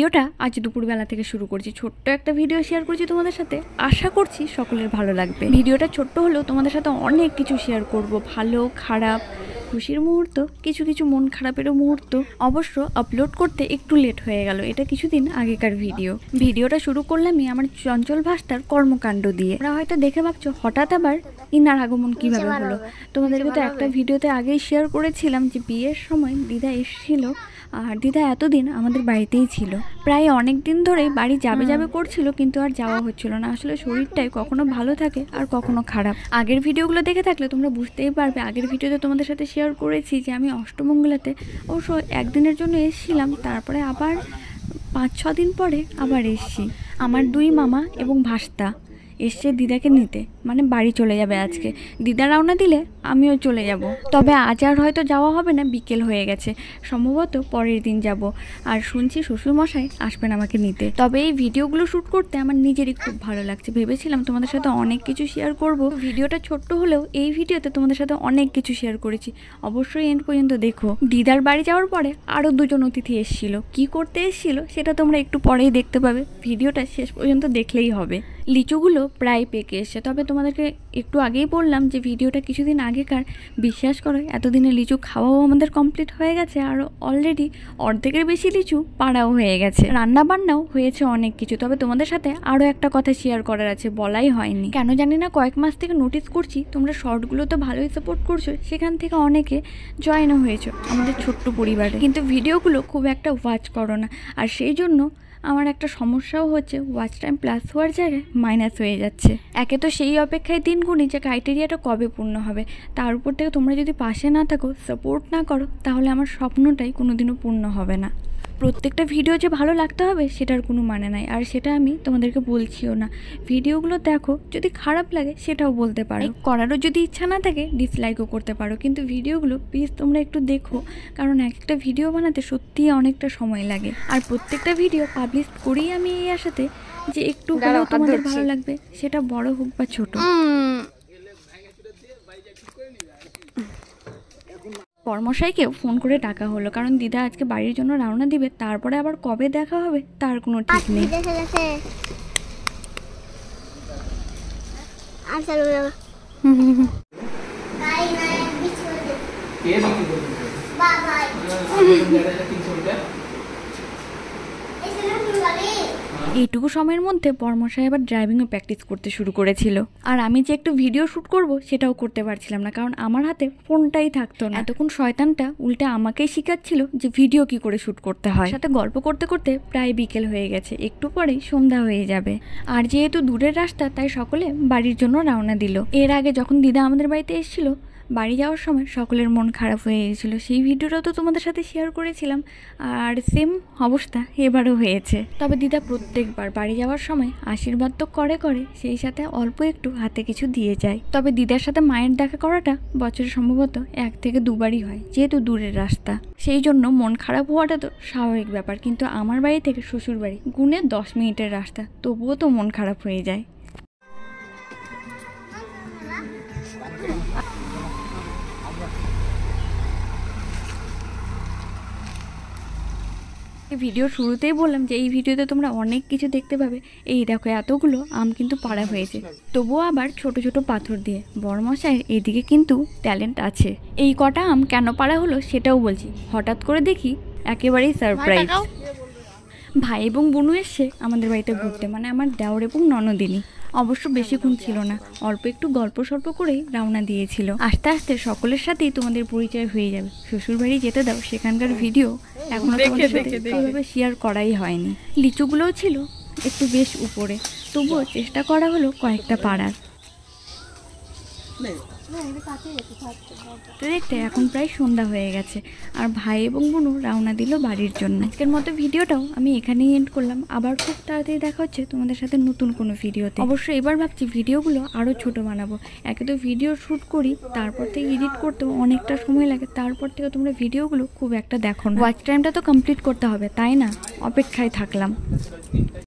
ভিডিওটা আজ দুপুরবেলা থেকে শুরু করছি। ছোট্ট একটা ভিডিও শেয়ার করছি তোমাদের সাথে, আশা করছি সকলের ভালো লাগবে। ভিডিওটা ছোট্ট হলেও তোমাদের সাথে অনেক কিছু শেয়ার করব, ভালো খারাপ, খুশির মুহূর্ত, কিছু কিছু মন খারাপেরও মুহূর্ত। অবশ্য আপলোড করতে একটু লেট হয়ে গেল, এটা কিছুদিন আগেকার ভিডিওটা শুরু করলামই আমার চঞ্চল ভাস্তার কর্মকাণ্ড দিয়ে। ওরা হয়তো দেখে ভাবছো হঠাৎ আবার ইনার আগমন কিভাবে হলো। তোমাদেরকে তো একটা ভিডিওতে আগেই শেয়ার করেছিলাম যে বিয়ের সময় দিদা এসেছিল, আর দিদা এতদিন আমাদের বাড়িতেই ছিল। প্রায় অনেক দিন ধরেই বাড়ি যাবে করছিল, কিন্তু আর যাওয়া হচ্ছিল না। আসলে শরীরটাই কখনো ভালো থাকে আর কখনো খারাপ। আগের ভিডিওগুলো দেখে থাকলে তোমরা বুঝতেই পারবে। আগের ভিডিওতে তোমাদের সাথে শেয়ার করেছি যে আমি অষ্টমঙ্গলাতে অবশ্য একদিনের জন্য এসেছিলাম, তারপরে আবার 5-6 দিন পরে আবার এসছি। আমার 2 মামা এবং ভাস্তা এসছে দিদাকে নিতে, মানে বাড়ি চলে যাবে আজকে। দিদা রওনা দিলে আমিও চলে যাব। তবে আজ আর হয়তো যাওয়া হবে না, বিকেল হয়ে গেছে, সম্ভবত পরের দিন যাব। আর শুনছি শ্বশুরমশাই আসবেন আমাকে নিতে। তবে এই ভিডিওগুলো শ্যুট করতে আমার নিজেরই খুব ভালো লাগছে। ভেবেছিলাম তোমাদের সাথে অনেক কিছু শেয়ার করব। ভিডিওটা ছোট্ট হলেও এই ভিডিওতে তোমাদের সাথে অনেক কিছু শেয়ার করেছি, অবশ্যই এন্ড পর্যন্ত দেখো। দিদার বাড়ি যাওয়ার পরে আরও 2 জন অতিথি এসেছিল। কি করতে এসেছিল সেটা তোমরা একটু পরেই দেখতে পাবে, ভিডিওটা শেষ পর্যন্ত দেখলেই হবে। লিচুগুলো প্রায় পেকে এসছে, তবে তোমাদেরকে একটু আগেই বললাম যে ভিডিওটা কিছুদিন আগেকার। বিশ্বাস করো এতদিনে লিচু খাওয়াও আমাদের কমপ্লিট হয়ে গেছে, আর অলরেডি অর্ধেকের বেশি লিচু পাড়াও হয়ে গেছে। রান্না বান্নাও হয়েছে অনেক কিছু। তবে তোমাদের সাথে আরও একটা কথা শেয়ার করার আছে, বলাই হয়নি। কেন জানি না কয়েক মাস থেকে নোটিস করছি তোমরা শর্টগুলো তো ভালোই সাপোর্ট করছো, সেখান থেকে অনেকে জয়েনও হয়েছো আমাদের ছোট্ট পরিবারে, কিন্তু ভিডিওগুলো খুব একটা ওয়াচ করো না। আর সেই জন্য আমার একটা সমস্যাও হচ্ছে, ওয়াচ টাইম প্লাস হওয়ার জায়গায় মাইনাস হয়ে যাচ্ছে। একে তো সেই অপেক্ষায় 3 গুণই যে ক্রাইটেরিয়াটা কবে পূর্ণ হবে। তার উপর থেকে তোমরা যদি পাশে না থাকো, সাপোর্ট না করো, তাহলে আমার স্বপ্নটাই কোনোদিনও পূর্ণ হবে না। প্রত্যেকটা ভিডিও যে ভালো লাগতে হবে সেটার কোনো মানে নাই, আর সেটা আমি তোমাদেরকে বলছিও না। ভিডিওগুলো দেখো, যদি খারাপ লাগে সেটাও বলতে পারো, করারও যদি ইচ্ছা না থাকে ডিসলাইকও করতে পারো, কিন্তু ভিডিওগুলো প্লিজ তোমরা একটু দেখো, কারণ একটা ভিডিও বানাতে সত্যিই অনেকটা সময় লাগে। আর প্রত্যেকটা ভিডিও পাবলিশ করেই আমি এই আশাতে যে একটু হলেও তোমাদের ভালো লাগবে, সেটা বড় হোক বা ছোট। কর্মশাইকেও ফোন করে ডাকা হলো, কারণ দিদা আজকে বাড়ির জন্য রওনা দিবে। তারপরে আবার কবে দেখা হবে তার কোনো ঠিক নেই। এইটুকু সময়ের মধ্যে বর্মশাই আবার ড্রাইভিংও প্র্যাকটিস করতে শুরু করেছিল, আর আমি যে একটু ভিডিও শ্যুট করব সেটাও করতে পারছিলাম না, কারণ আমার হাতে ফোনটাই থাকতো না। এতক্ষণ শয়তানটা উল্টে আমাকেই শেখাচ্ছিল যে ভিডিও কি করে শ্যুট করতে হয়। সাথে গল্প করতে করতে প্রায় বিকেল হয়ে গেছে, একটু পরেই সন্ধ্যা হয়ে যাবে। আর যেহেতু দূরের রাস্তা, তাই সকলে বাড়ির জন্য রওনা দিল। এর আগে যখন দিদা আমাদের বাড়িতে এসেছিল, বাড়ি যাওয়ার সময় সকলের মন খারাপ হয়ে গেছিলো। সেই ভিডিওটাও তো তোমাদের সাথে শেয়ার করেছিলাম, আর সেম অবস্থা এবারও হয়েছে। তবে দিদা প্রত্যেকবার বাড়ি যাওয়ার সময় আশীর্বাদ তো করে, সেই সাথে অল্প একটু হাতে কিছু দিয়ে যায়। তবে দিদার সাথে মায়ের দেখা করাটা বছরে সম্ভবত 1 থেকে 2 বারই হয়, যেহেতু দূরের রাস্তা। সেই জন্য মন খারাপ হওয়াটা তো স্বাভাবিক ব্যাপার, কিন্তু আমার বাড়ি থেকে শ্বশুর বাড়ি গুনে 10 মিনিটের রাস্তা, তবুও তো মন খারাপ হয়ে যায়। ভিডিও শুরুতেই বললাম যে এই ভিডিওতে তোমরা অনেক কিছু দেখতে পাবে। এই দেখো এতগুলো আম কিন্তু পাড়া হয়েছে, তবুও আবার ছোট ছোট পাথর দিয়ে। বড়মশাইয়ের এদিকে কিন্তু ট্যালেন্ট আছে। এই কটা আম কেন পাড়া হলো সেটাও বলছি। হঠাৎ করে দেখি একেবারেই সারপ্রাইজ, ভাই এবং বোনু এসছে আমাদের বাড়িতে ঘুরতে, মানে আমার দেওর এবং ননদিনী। অবশ্য বেশিক্ষণ ছিল না, অল্প একটু গল্প সল্প করেই রওনা দিয়েছিল। আস্তে আস্তে সকলের সাথেই তোমাদের পরিচয় হয়ে যাবে। শ্বশুর বাড়ি যেতে দাও, সেখানকার ভিডিও এখনো তোমাদের সাথে সেইভাবে শেয়ার করাই হয়নি। লিচুগুলোও ছিল একটু বেশ উপরে, তবুও চেষ্টা করা হলো কয়েকটা পাড়ার। দেখতে এখন প্রায় সন্ধ্যা হয়ে গেছে, আর ভাই এবং বোনু রওনা দিল বাড়ির জন্য। আজকের মতো ভিডিওটাও আমি এখানেই এন্ড করলাম। আবার খুব তাড়াতাড়ি দেখা হচ্ছে তোমাদের সাথে নতুন কোনো ভিডিওতে। অবশ্যই এবার ভাবছি ভিডিওগুলো আরও ছোট বানাবো। একে তো ভিডিও শ্যুট করি, তারপর থেকে এডিট করতেও অনেকটা সময় লাগে, তারপর থেকে তোমরা ভিডিওগুলো খুব একটা দেখো না। ওয়াচ টাইমটা তো কমপ্লিট করতে হবে, তাই না? অপেক্ষায় থাকলাম।